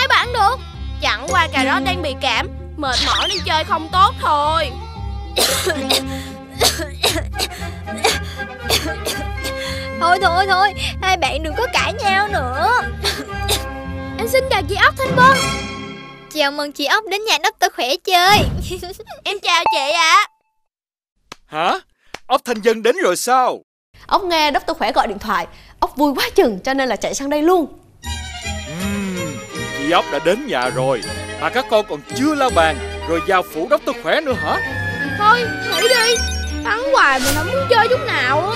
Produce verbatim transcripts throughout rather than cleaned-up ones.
ai mà ăn được. Chẳng qua cà rốt đang bị cảm, mệt mỏi nên chơi không tốt thôi. Thôi thôi thôi, hai bạn đừng có cãi nhau nữa. Em xin chào chị Ốc Thanh Vân. Chào mừng chị Ốc đến nhà Doctor Khỏe chơi. Em chào chị ạ. À. Hả? Ốc Thanh Vân đến rồi sao? Ốc nghe Doctor Khỏe gọi điện thoại, Ốc vui quá chừng cho nên là chạy sang đây luôn. uhm, Chị Ốc đã đến nhà rồi mà các con còn chưa lau bàn rồi vào phủ Doctor Khỏe nữa hả? Thôi nghỉ đi, bắn hoài mình không muốn chơi chút nào á.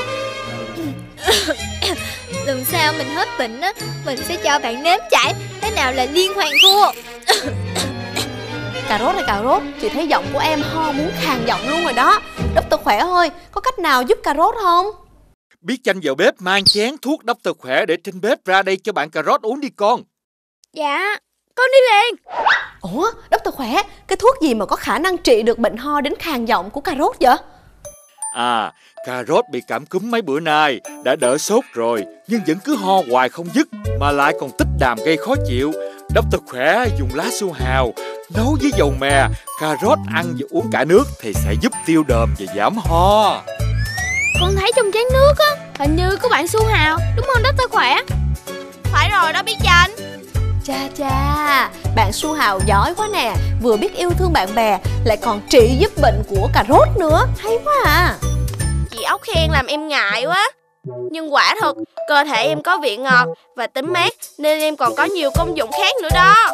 Lần sau mình hết bệnh á, mình sẽ cho bạn nếm trải thế nào là liên hoàn thua. Cà rốt là cà rốt, chị thấy giọng của em ho muốn khàn giọng luôn rồi đó. Doctor Khỏe ơi, có cách nào giúp cà rốt không? Biết Chanh vào bếp mang chén thuốc Doctor Khỏe để trên bếp ra đây cho bạn cà rốt uống đi con. Dạ, con đi liền. Ủa, Doctor Khỏe, cái thuốc gì mà có khả năng trị được bệnh ho đến khàn giọng của cà rốt vậy? À, cà rốt bị cảm cúm mấy bữa nay, đã đỡ sốt rồi nhưng vẫn cứ ho hoài không dứt, mà lại còn tích đàm gây khó chịu. Doctor Khỏe dùng lá su hào nấu với dầu mè, cà rốt ăn và uống cả nước thì sẽ giúp tiêu đờm và giảm ho. Con thấy trong chén nước á, hình như có bạn su hào, đúng không Doctor Khỏe? Phải rồi đó Bí Chanh. Cha cha, bạn su hào giỏi quá nè, vừa biết yêu thương bạn bè lại còn trị giúp bệnh của cà rốt nữa, hay quá à. Chị Ốc khen làm em ngại quá. Nhưng quả thật, cơ thể em có vị ngọt và tính mát nên em còn có nhiều công dụng khác nữa đó.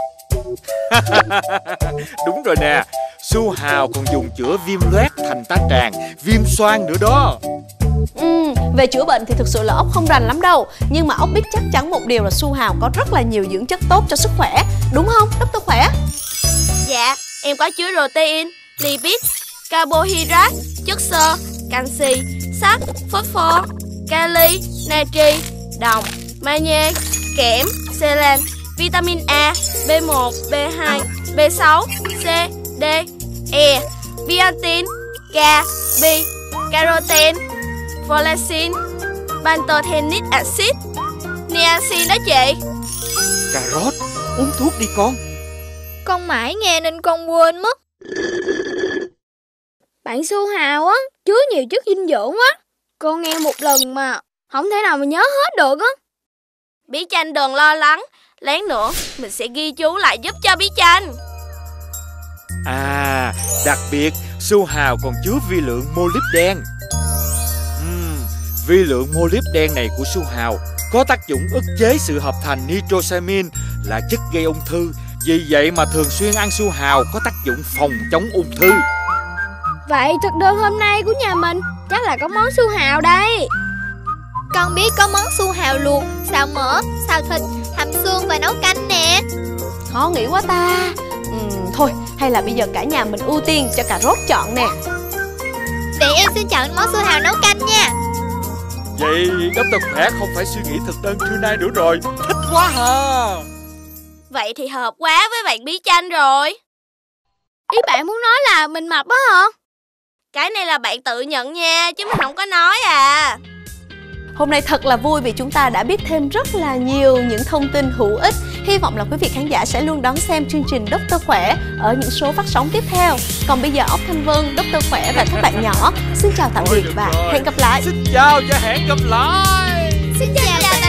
Đúng rồi nè, su hào còn dùng chữa viêm loét thành tá tràng, viêm xoang nữa đó. Ừ, về chữa bệnh thì thực sự là Ốc không rành lắm đâu. Nhưng mà Ốc biết chắc chắn một điều là su hào có rất là nhiều dưỡng chất tốt cho sức khỏe. Đúng không, Doctor Khỏe? Dạ, em có chứa protein, lipid, carbohydrate, chất xơ, canxi, sắt, phosphor, kali, natri, đồng, magie, kẽm, selen, vitamin A, B một, B hai, B sáu, C, D, E, biotin, K, B, carotene, folacin, pantothenic acid, niacin đó chị. Cà rốt, uống thuốc đi con. Con mãi nghe nên con quên mất. Bạn su hào á, chứa nhiều chất dinh dưỡng quá. Con nghe một lần mà không thể nào mà nhớ hết được á. Bí Chanh đừng lo lắng, lát nữa mình sẽ ghi chú lại giúp cho Bí Chanh. À, đặc biệt su hào còn chứa vi lượng molybden. uhm, Vi lượng molybden này của su hào có tác dụng ức chế sự hợp thành nitrosamine, là chất gây ung thư. Vì vậy mà thường xuyên ăn su hào có tác dụng phòng chống ung thư. Vậy thực đơn hôm nay của nhà mình chắc là có món su hào đây. Con biết có món su hào luộc, xào mỡ, xào thịt, hầm xương và nấu canh nè. Khó nghĩ quá ta. ừ, Thôi, hay là bây giờ cả nhà mình ưu tiên cho cà rốt chọn nè. Để em xin chọn món su hào nấu canh nha. Vậy Doctor Khỏe không phải suy nghĩ thực đơn trưa nay nữa rồi. Thích quá ha. Vậy thì hợp quá với bạn Bí Chanh rồi. Ý bạn muốn nói là mình mập á hả? Cái này là bạn tự nhận nha, chứ mình không có nói à. Hôm nay thật là vui vì chúng ta đã biết thêm rất là nhiều những thông tin hữu ích. Hy vọng là quý vị khán giả sẽ luôn đón xem chương trình Doctor Khỏe ở những số phát sóng tiếp theo. Còn bây giờ Ốc Thanh Vân, Doctor Khỏe và các bạn nhỏ xin chào tạm biệt và hẹn gặp lại. Xin chào và hẹn gặp lại. Xin chào.